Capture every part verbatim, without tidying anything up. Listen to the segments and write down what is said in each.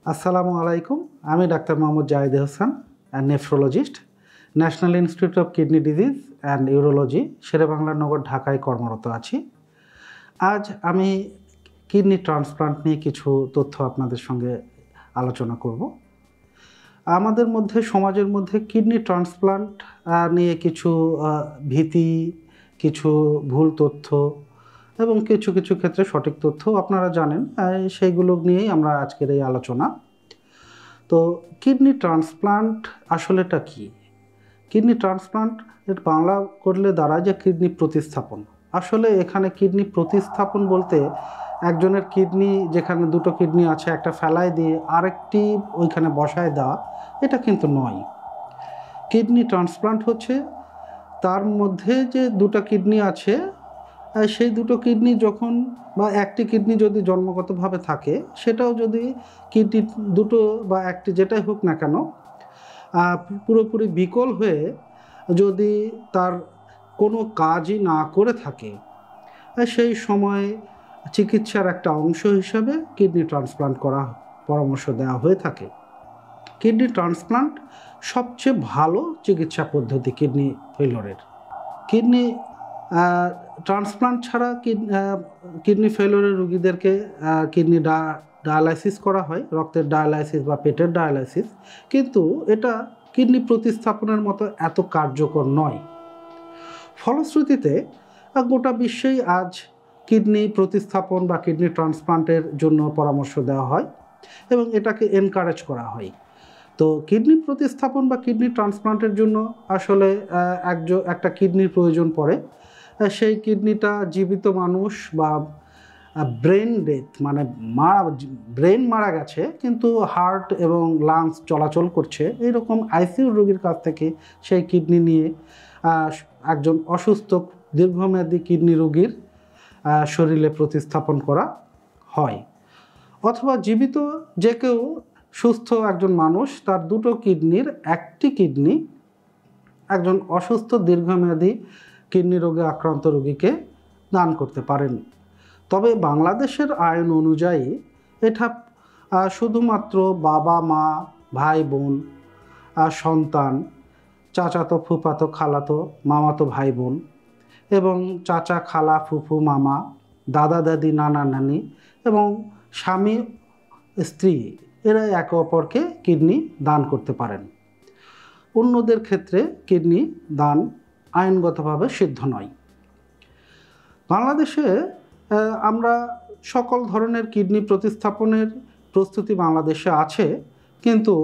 আসসালামু আলাইকুম। আমি doctor Mohammad Zahid Hasan, nephrologist, national institute of kidney disease and urology, Sher-e-Bangla Nagar, ঢাকায় কর্মরত আছি। আজ আমি কিডনি ট্রান্সপ্লান্ট নিয়ে কিছু তথ্য আপনাদের সঙ্গে আলোচনা করব। আমাদের মধ্যে, সমাজের মধ্যে কিডনি ট্রান্সপ্লান্ট নিয়ে কিছু ভীতি, কিছু ভুল তথ্য এবং কিছু কিছু ক্ষেত্রে সঠিক তথ্য আপনারা জানেন, সেইগুলো নিয়েই আমরা আজকের এই আলোচনা। তো কিডনি ট্রান্সপ্লান্ট আসলেটা কি? কিডনি ট্রান্সপ্লান্ট এর বাংলা করলে দাঁড়ায় যে কিডনি প্রতিস্থাপন। আসলে এখানে কিডনি প্রতিস্থাপন বলতে একজনের কিডনি, যেখানে দুটো কিডনি আছে, একটা ফেলায় দিয়ে আরেকটি ওইখানে বসায় দেওয়া, এটা কিন্তু নয়। কিডনি ট্রান্সপ্লান্ট হচ্ছে তার মধ্যে যে দুটো কিডনি আছে, সেই দুটো কিডনি যখন, বা একটি কিডনি যদি জন্মগতভাবে থাকে, সেটাও যদি কিডনি দুটো বা একটি যেটাই হোক না কেন পুরোপুরি বিকল হয়ে যদি তার কোনো কাজই না করে থাকে, সেই সময় চিকিৎসার একটা অংশ হিসাবে কিডনি ট্রান্সপ্লান্ট করা পরামর্শ দেওয়া হয়ে থাকে। কিডনি ট্রান্সপ্লান্ট সবচেয়ে ভালো চিকিৎসা পদ্ধতি কিডনি ফেলিওরের। কিডনি ট্রান্সপ্লান্ট ছাড়া কিডনি ফেলিওরের রোগীদেরকে কিডনি ডায়ালাইসিস করা হয়, রক্তের ডায়ালাইসিস বা পেটের ডায়ালাইসিস, কিন্তু এটা কিডনি প্রতিস্থাপনের মতো এত কার্যকর নয়। ফলশ্রুতিতে গোটা বিশ্বেই আজ কিডনি প্রতিস্থাপন বা কিডনি ট্রান্সপ্লান্টের জন্য পরামর্শ দেওয়া হয় এবং এটাকে এনকারেজ করা হয়। তো কিডনি প্রতিস্থাপন বা কিডনি ট্রান্সপ্লান্টের জন্য আসলে একজন একটা কিডনির প্রয়োজন পড়ে। সেই কিডনিটা জীবিত মানুষ বা ব্রেন ডেথ, মানে মারা ব্রেন মারা গেছে কিন্তু হার্ট এবং লাংস চলাচল করছে, এইরকম আইসিইউ রোগীর কাছ থেকে সেই কিডনি নিয়ে একজন অসুস্থ দীর্ঘমেয়াদী কিডনি রোগীর শরীরে প্রতিস্থাপন করা হয়। অথবা জীবিত যে কেউ, সুস্থ একজন মানুষ, তার দুটো কিডনির একটি কিডনি একজন অসুস্থ দীর্ঘমেয়াদী কিডনি রোগে আক্রান্ত রোগীকে দান করতে পারেন। তবে বাংলাদেশের আইন অনুযায়ী এটা শুধুমাত্র বাবা মা, ভাই বোন, সন্তান, চাচাতো ফুফাতো খালাতো মামাতো ভাই বোন এবং চাচা খালা ফুফু মামা, দাদা দাদি নানা নানি এবং স্বামী স্ত্রী, এরা একে অপরকে কিডনি দান করতে পারেন। অন্যদের ক্ষেত্রে কিডনি দান আইনগতভাবে সিদ্ধ নয়। বাংলাদেশে আমরা সকল ধরনের কিডনি প্রতিস্থাপনের প্রস্তুতি বাংলাদেশে আছে, কিন্তু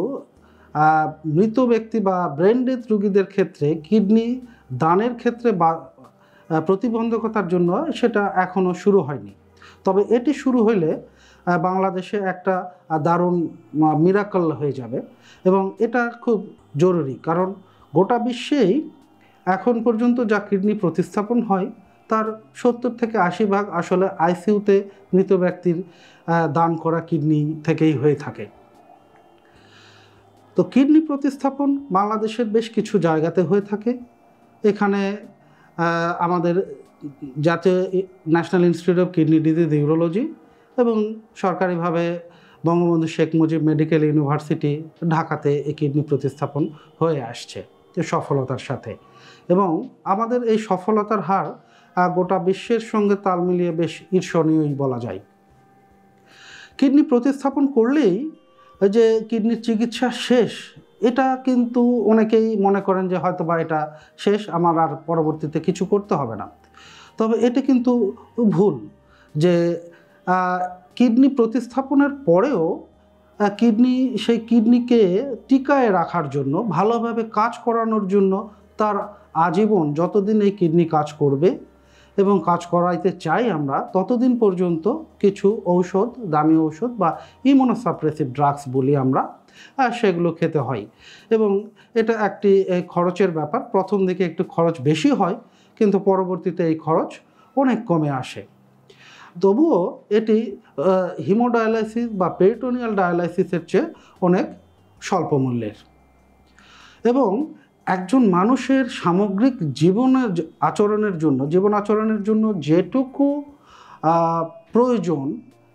মৃত ব্যক্তি বা ব্রেন ডেথ রোগীদের ক্ষেত্রে কিডনি দানের ক্ষেত্রে বা প্রতিবন্ধকতার জন্য সেটা এখনও শুরু হয়নি। তবে এটি শুরু হলে বাংলাদেশে একটা দারুণ মিরাকল হয়ে যাবে এবং এটা খুব জরুরি, কারণ গোটা বিশ্বেই এখন পর্যন্ত যা কিডনি প্রতিস্থাপন হয় তার সত্তর থেকে আশি ভাগ আসলে আইসিইউতে মৃত ব্যক্তির দান করা কিডনি থেকেই হয়ে থাকে। তো কিডনি প্রতিস্থাপন বাংলাদেশের বেশ কিছু জায়গাতে হয়ে থাকে। এখানে আমাদের জাতীয় national institute of kidney disease urology এবং সরকারিভাবে বঙ্গবন্ধু শেখ মুজিব মেডিকেল ইউনিভার্সিটি ঢাকাতে এই কিডনি প্রতিস্থাপন হয়ে আসছে সফলতার সাথে, এবং আমাদের এই সফলতার হার গোটা বিশ্বের সঙ্গে তাল মিলিয়ে বেশ ঈর্ষণীয়ই বলা যায়। কিডনি প্রতিস্থাপন করলেই যে কিডনির চিকিৎসা শেষ, এটা কিন্তু অনেকেই মনে করেন যে হয়তো বা এটা শেষ, আমার আর পরবর্তীতে কিছু করতে হবে না। তবে এটি কিন্তু ভুল, যে কিডনি প্রতিস্থাপনের পরেও কিডনি সেই কিডনিকে টিকায় রাখার জন্য, ভালোভাবে কাজ করানোর জন্য তার আজীবন যতদিন এই কিডনি কাজ করবে এবং কাজ করাইতে চাই আমরা, ততদিন পর্যন্ত কিছু ঔষধ, দামি ঔষধ বা ইমিউনোসাপ্রেসিভ ড্রাগস বলি আমরা, সেগুলো খেতে হয়। এবং এটা একটি খরচের ব্যাপার। প্রথম দিকে একটু খরচ বেশি হয়, কিন্তু পরবর্তীতে এই খরচ অনেক কমে আসে। তবুও এটি হিমোডায়ালাইসিস বা পেরিটোনিয়াল ডায়ালাইসিসের চেয়ে অনেক স্বল্প মূল্যের। এবং একজন মানুষের সামগ্রিক জীবনের আচরণের জন্য জীবন আচরণের জন্য যেটুকু প্রয়োজন,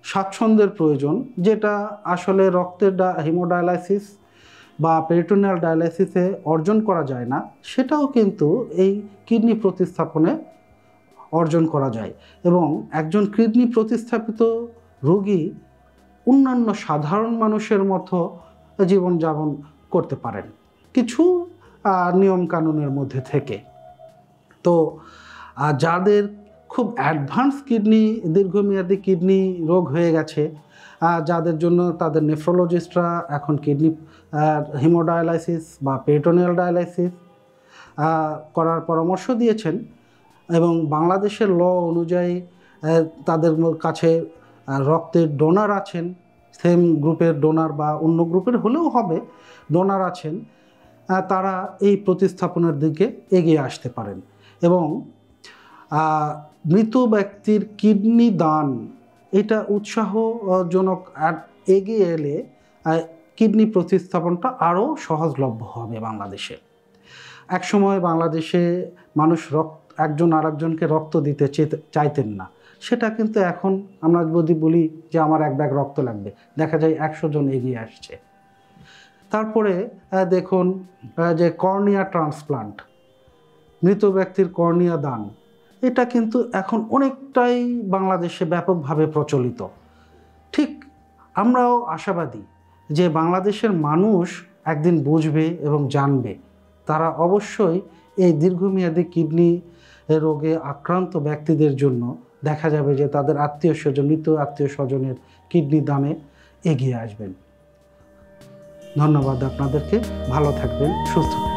স্বাচ্ছন্দ্যের প্রয়োজন, যেটা আসলে রক্তের হিমোডায়ালাইসিস বা পেরিটোনিয়াল ডায়ালাইসিসে অর্জন করা যায় না, সেটাও কিন্তু এই কিডনি প্রতিস্থাপনে অর্জন করা যায়। এবং একজন কিডনি প্রতিস্থাপিত রোগী অন্যান্য সাধারণ মানুষের মতো জীবনযাপন করতে পারেন কিছু নিয়মকানুনের মধ্যে থেকে। তো যাদের খুব অ্যাডভান্স কিডনি দীর্ঘমেয়াদী কিডনি রোগ হয়ে গেছে, যাদের জন্য তাদের নেফ্রোলজিস্টরা এখন কিডনি হিমোডায়ালাইসিস বা পেরিটোনিয়াল ডায়ালাইসিস করার পরামর্শ দিয়েছেন, এবং বাংলাদেশের ল অনুযায়ী তাদের কাছে রক্তের ডোনার আছেন, সেম গ্রুপের ডোনার বা অন্য গ্রুপের হলেও হবে, ডোনার আছেন, তারা এই প্রতিস্থাপনের দিকে এগিয়ে আসতে পারেন। এবং মৃত ব্যক্তির কিডনি দান এটা উৎসাহজনক আর এগিয়ে এলে কিডনি প্রতিস্থাপনটা আরও সহজলভ্য হবে বাংলাদেশে। একসময় বাংলাদেশে মানুষ রক্ত একজন আরেকজনকে রক্ত দিতে চাইতেন না, সেটা কিন্তু এখন আমরা যদি বলি যে আমার এক ব্যাগ রক্ত লাগবে, দেখা যায় একশো জন এগিয়ে আসছে। তারপরে দেখুন যে কর্নিয়া ট্রান্সপ্লান্ট, মৃত ব্যক্তির কর্নিয়া দান, এটা কিন্তু এখন অনেকটাই বাংলাদেশে ব্যাপকভাবে প্রচলিত। ঠিক আমরাও আশাবাদী যে বাংলাদেশের মানুষ একদিন বুঝবে এবং জানবে। তারা অবশ্যই এই দীর্ঘমেয়াদী কিডনি রোগে আক্রান্ত ব্যক্তিদের জন্য দেখা যাবে যে তাদের আত্মীয় স্বজন মৃত আত্মীয় স্বজনের কিডনি দানে এগিয়ে আসবেন। ধন্যবাদ আপনাদেরকে, ভালো থাকবেন, সুস্থ থাকবেন।